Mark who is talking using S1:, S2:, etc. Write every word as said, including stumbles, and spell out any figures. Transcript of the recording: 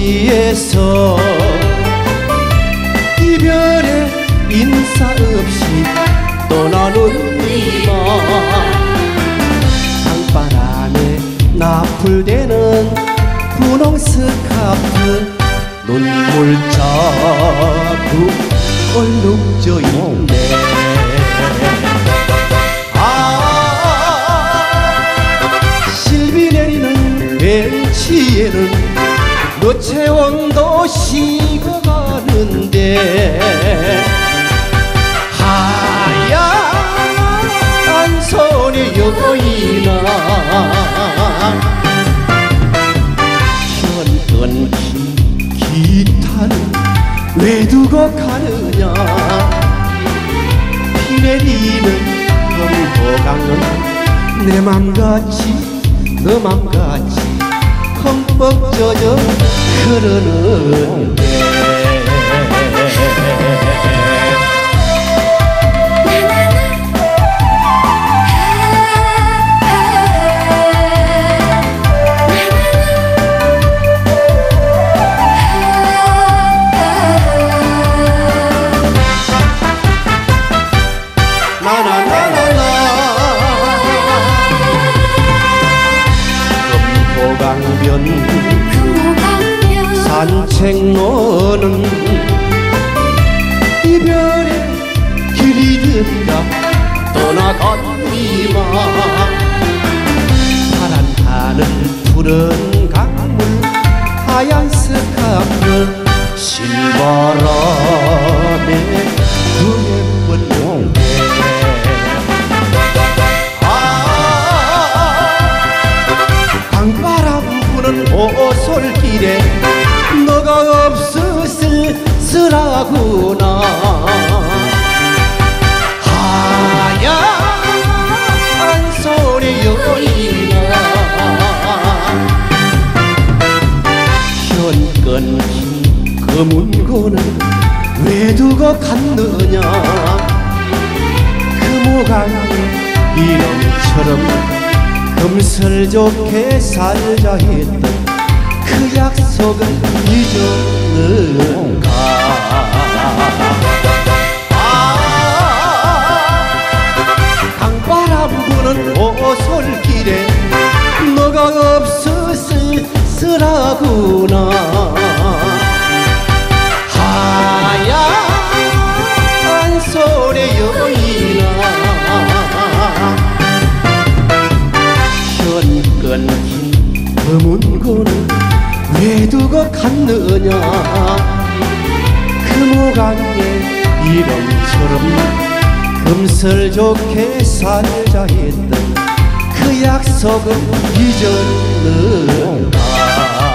S1: 벤치에서 이별의 인사 없이 떠나는 이마 강바람에 나풀대는 분홍 스카프 눈물 자국 얼룩져 있네. 아 실비 내리는 벤치에는 노채원도 식어가는데 하얀 손에 여인아 현건기 기타는 왜 두고 가느냐. 비 내리는 금호강은 내 맘같이 너 맘같이 흠뻑 젖어 흐르는데 금호강변 산책로는 이별의 길이든가 떠나갔니마. 파란 하늘 푸른 강물 하얀 스카프 실바람에 그 예쁜 용대 오솔길에 너가 없으슬 쓰라구나. 하얀 손에 여인아 현건기 금운고는 왜 두고 갔느냐. 금호강의 이름처럼 금슬 좋게 살자 했던 그 약속은 잊었는가. 아 강바람 부는 오솔길에 너가 없으슬 쓰라구나. 하얀 손에 여인아 현건기 금운고는 왜 두고 갔느냐. 금호강의 이름처럼 금슬 좋게 살자 했던 그 약속은 잊었는가.